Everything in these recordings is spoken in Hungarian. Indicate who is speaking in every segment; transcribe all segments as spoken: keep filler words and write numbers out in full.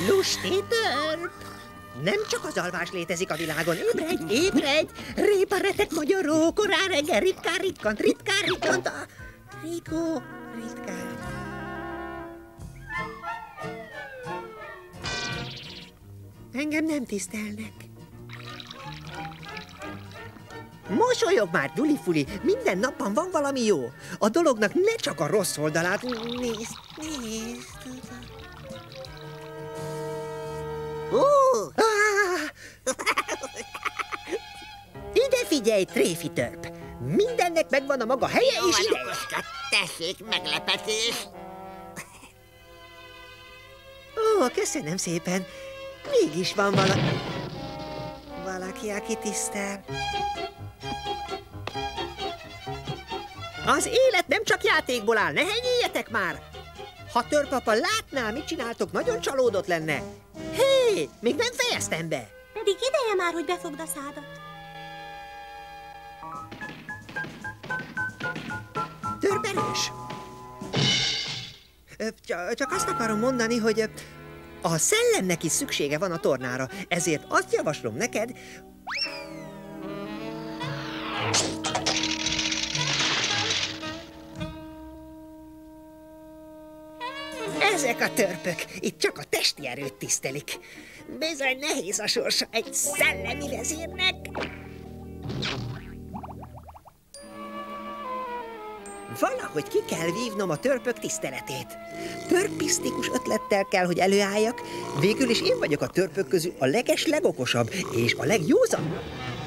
Speaker 1: Lusti törp! Nem csak az alvás létezik a világon. Ébredj, ébredj! Répa retek magyaró, korán reggel ritkán ritkant, ritkán ritkant a... Rikó, ritkán... Engem nem tisztelnek. Mosolyog már, Duli-fuli, minden napban van valami jó. A dolognak ne csak a rossz oldalát. Nézd, nézd. Uh. Ah. Ide figyelj, tréfi törp! Mindennek megvan a maga helye
Speaker 2: Jó,
Speaker 1: és ideje.
Speaker 2: Okoska, tessék, meglepetés.
Speaker 1: Ó, köszönöm szépen. Mégis van valaki... Valaki, aki tisztel. Az élet nem csak játékból áll, ne henyéljetek már! Ha törpapa látná, mit csináltok, nagyon csalódott lenne. Hé, még nem fejeztem be.
Speaker 3: Pedig ideje már, hogy befogd a szádat.
Speaker 1: Törp erős. Ö, Csak azt akarom mondani, hogy ö, a szellemnek is szüksége van a tornára, ezért azt javaslom neked... Ezek a törpök itt csak a testi erőt tisztelik. Bizony nehéz a sorsa egy szellemi vezérnek. Valahogy ki kell vívnom a törpök tiszteletét. Törpisztikus ötlettel kell, hogy előálljak. Végül is én vagyok a törpök közül a leges legokosabb és a legjózanabb.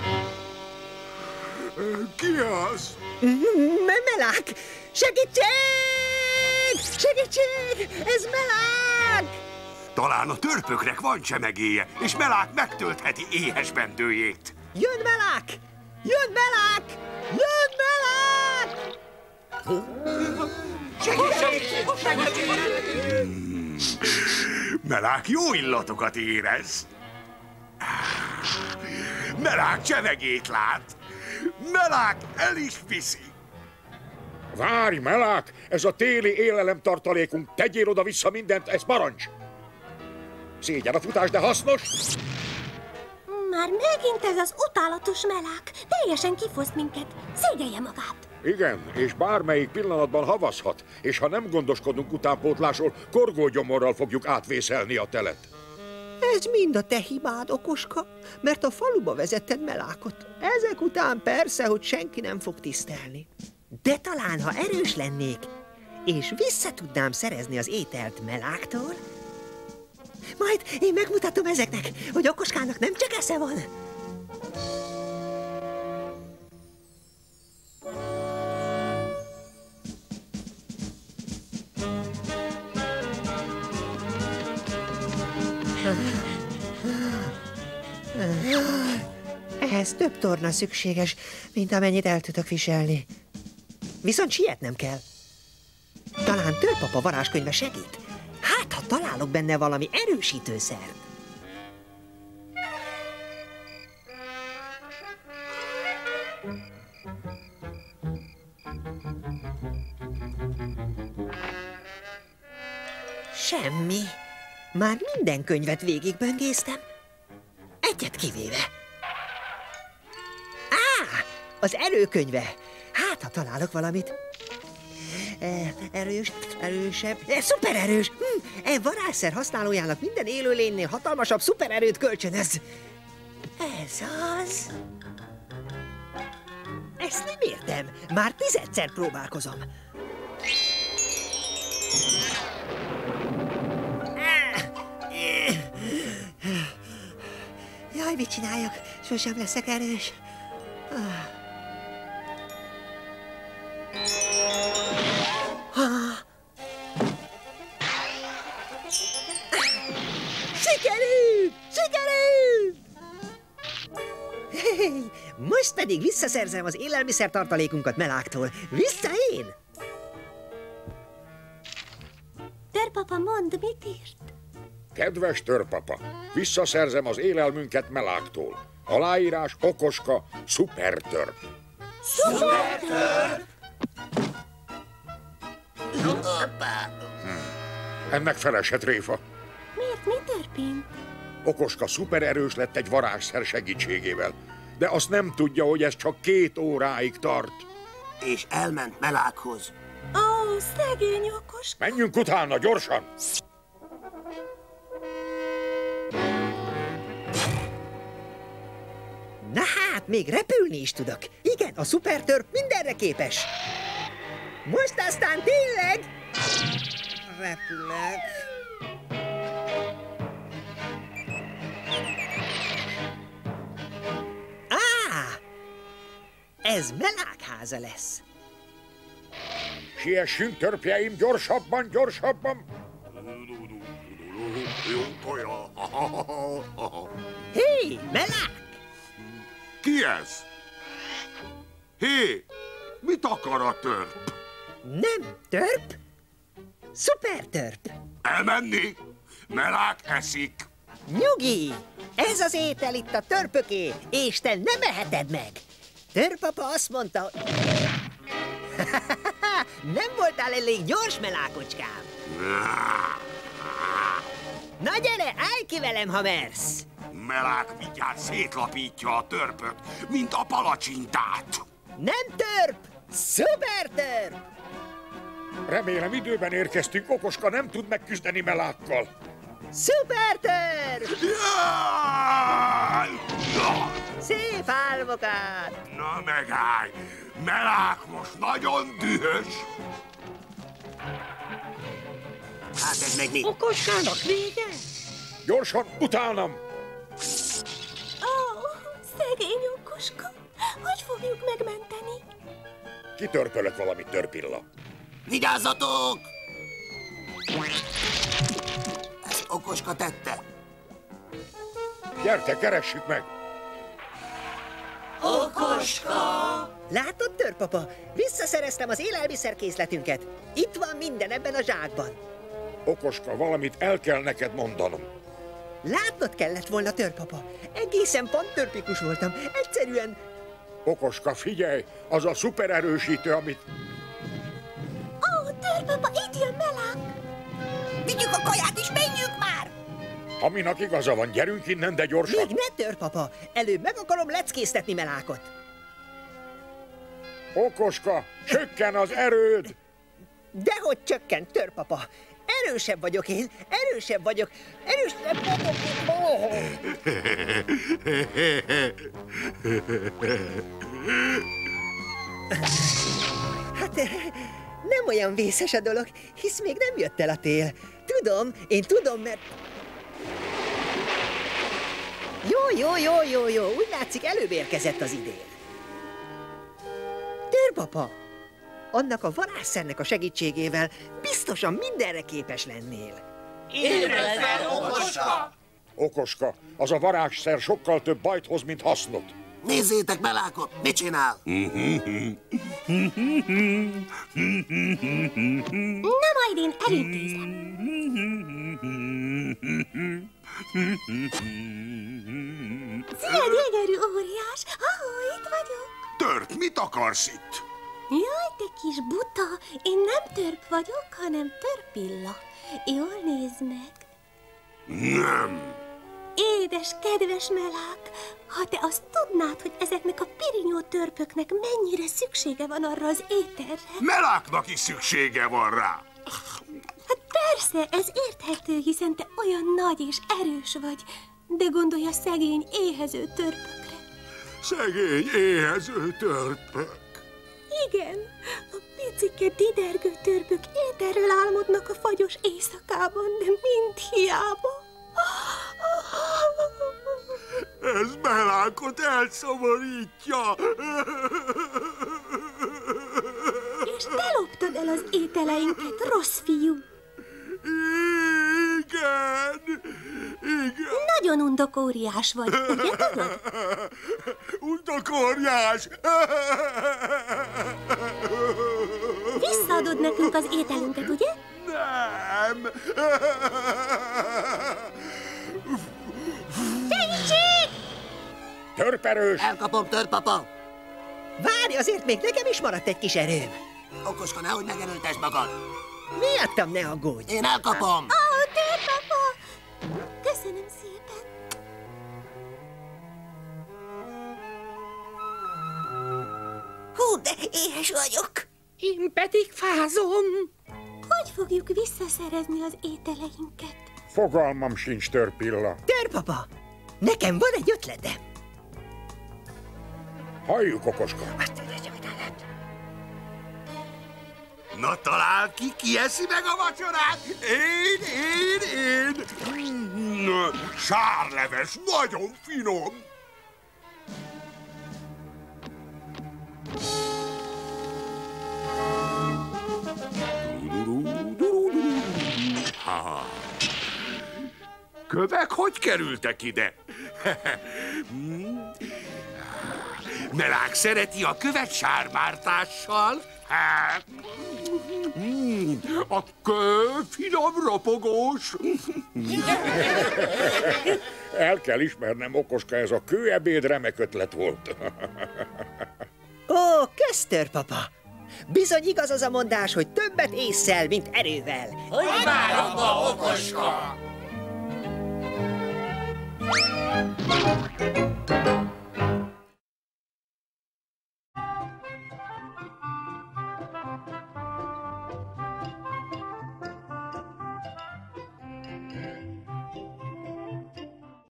Speaker 4: Ki az?
Speaker 1: Melák! Segítség! Segítség! Ez Melák!
Speaker 4: Talán a törpöknek van csemegéje, és Melák megtöltheti éhes bendőjét.
Speaker 1: Jön Melák! Jön Melák! Jön Melák!
Speaker 4: Melák jó illatokat érez. Melák csemegét lát. Melák el is viszi.
Speaker 5: Várj, Melák! Ez a téli élelemtartalékunk. Tegyél oda-vissza mindent, ez parancs! Szégyen a futás, de hasznos!
Speaker 3: Már megint ez az utálatos Melák. Teljesen kifoszt minket. Szégyelje magát.
Speaker 5: Igen, és bármelyik pillanatban havazhat, és ha nem gondoskodunk utánpótlásról, korgógyomorral fogjuk átvészelni a telet.
Speaker 1: Ez mind a te hibád, okoska, mert a faluba vezetted Melákot. Ezek után persze, hogy senki nem fog tisztelni. De talán, ha erős lennék, és vissza tudnám szerezni az ételt Meláktól, majd én megmutatom ezeknek, hogy okoskának nem csak esze van. Ehhez több torna szükséges, mint amennyit el tudok viselni. Viszont sietnem kell. Talán Törpapa varázskönyve segít. Hát, ha találok benne valami erősítőszert. Semmi. Már minden könyvet végigböngésztem. Egyet kivéve. Á, az erőkönyve. Hát, ha találok valamit. E, erős, erősebb, e, szupererős. Hm, e varázsszer használójának minden élőlénynél hatalmasabb szupererőt kölcsönöz. Ez az. Ezt nem értem. Már tizedszer próbálkozom. Jaj, mit csináljak? Sosem leszek erős. Sikerült! Sikerült! Hey, most pedig visszaszerzem az élelmiszertartalékunkat Meláktól. Vissza én!
Speaker 3: Törpapa, mondd, mit írt?
Speaker 5: Kedves Törpapa, visszaszerzem az élelmünket Meláktól. Aláírás Okoska, szupertörp.
Speaker 3: Szupertörp!
Speaker 2: Hoppá!
Speaker 5: Hm. Ennek feleshet, Réfa.
Speaker 3: Miért, mi történt? történt?
Speaker 5: Okoska szupererős lett egy varázsszer segítségével, de azt nem tudja, hogy ez csak két óráig tart.
Speaker 2: És elment Melákhoz.
Speaker 3: Ó, szegény Okoska.
Speaker 5: Menjünk utána, gyorsan!
Speaker 1: Na hát, még repülni is tudok. Igen, a szupertörp mindenre képes. Most aztán tényleg... repülök. Á! Ez Melák háza lesz.
Speaker 5: Siessünk, törpjeim, gyorsabban, gyorsabban!
Speaker 1: Hé, Melák!
Speaker 4: Ki ez? Hé, mit akar a törp?
Speaker 1: Nem törp, szupertörp.
Speaker 4: Elmenni? Melák eszik.
Speaker 1: Nyugi! Ez az étel itt a törpöké, és te nem eheted meg. Törpapa azt mondta, hogy... nem voltál elég gyors, Melákocskám. Na gyere, állj ki velem, ha mersz.
Speaker 4: Melák mindjárt szétlapítja a törpöt, mint a palacsintát.
Speaker 1: Nem törp, szupertörp.
Speaker 5: Remélem időben érkeztünk, Okoska nem tud megküzdeni Melákkal.
Speaker 1: Szupertörp!
Speaker 4: Jaj! Ja!
Speaker 1: Szép álmokat!
Speaker 4: Na megállj! Melák most nagyon dühös.
Speaker 2: Hát ez meg mi?
Speaker 1: Okoskának vége?
Speaker 5: Gyorsan, utánam!
Speaker 3: Ó, szegény Okoska. Hogy fogjuk megmenteni?
Speaker 5: Kitörpölök valamit, törpilla.
Speaker 2: Vigyázzatok! Ezt Okoska tette.
Speaker 5: Gyerte, keressük meg!
Speaker 1: Látod, törpapa? Visszaszereztem az élelmiszerkészletünket. Itt van minden ebben a zsákban.
Speaker 5: Okoska, valamit el kell neked mondanom.
Speaker 1: Látnod kellett volna, törpapa. Egészen pantörpikus voltam. Egyszerűen...
Speaker 5: Okoska, figyelj! Az a szupererősítő, amit...
Speaker 3: Ó, törpapa, itt jön Melák.
Speaker 2: Vigyük a kaját is, menjünk már!
Speaker 5: Aminak igaza van, gyerünk innen, de gyorsan!
Speaker 1: Még ne, törpapa! Előbb meg akarom leckésztetni Melákot.
Speaker 5: Okoska, csökken az erőd!
Speaker 1: Dehogy csökkent, törpapa! Erősebb vagyok én, erősebb vagyok, erősebb vagyok! Oh. Hát nem olyan vészes a dolog, hisz még nem jött el a tél. Tudom, én tudom, mert... Jó, jó, jó, jó, jó, úgy látszik előbb érkezett az idél. Törpapa! Annak a varázsszernek a segítségével biztosan mindenre képes lennél.
Speaker 2: Ébredj fel, Okoska!
Speaker 5: Okoska, az a varázsszer sokkal több bajt hoz, mint hasznot.
Speaker 2: Nézzétek Melákot, mit csinál?
Speaker 3: Na, majd én elintézem. Szia, gyönyörű óriás! Ahó, itt vagyok.
Speaker 4: Törp, mit akarsz itt?
Speaker 3: Jaj, te kis buta! Én nem törp vagyok, hanem törpilla. Jól nézd meg.
Speaker 4: Nem.
Speaker 3: Édes, kedves Melák! Ha te azt tudnád, hogy ezeknek a pirinyó törpöknek mennyire szüksége van arra az ételre.
Speaker 4: Meláknak is szüksége van rá.
Speaker 3: Hát persze, ez érthető, hiszen te olyan nagy és erős vagy. De gondolj a szegény, éhező törpökre.
Speaker 4: Szegény, éhező törpök.
Speaker 3: Igen, a picike, didergő törpök ételről álmodnak a fagyos éjszakában, de mind hiába.
Speaker 4: Ez Melákot elszomorítja.
Speaker 3: És te loptad el az ételeinket, rossz fiú.
Speaker 4: Igen, igen.
Speaker 3: Nagyon undokóriás vagy, ugye tudod?
Speaker 4: Undokóriás.
Speaker 3: Visszaadod nekünk az ételünket, ugye?
Speaker 4: Nem.
Speaker 3: Segítség!
Speaker 5: Törperős!
Speaker 2: Elkapom, törpapa!
Speaker 1: Várj, azért még nekem is maradt egy kis erőm.
Speaker 2: Okoska, nehogy megerőltesd magad!
Speaker 1: Miattam ne aggódj.
Speaker 2: Én elkapom!
Speaker 3: Ó, törpapa! Köszönöm szépen.
Speaker 1: Hú, de éhes vagyok.
Speaker 6: Én pedig fázom.
Speaker 3: Hogy fogjuk visszaszerezni az ételeinket?
Speaker 5: Fogalmam sincs, Törpilla.
Speaker 1: Törpapa, nekem van egy ötletem.
Speaker 5: Halljuk, Okoska.
Speaker 4: Na talán ki, ki eszi meg a vacsorát? Én, én, én! Mm, sárleves, nagyon finom! Ha. Kövek hogy kerültek ide? Melák szereti a követ sármártással. A köv finom ropogós.
Speaker 5: El kell ismernem, Okoska, ez a kőebéd remek ötlet volt.
Speaker 1: Ó, kösz, Törpapa. Bizony igaz az a mondás, hogy többet ésszel, mint erővel.
Speaker 2: Hogy már abba, Okoska!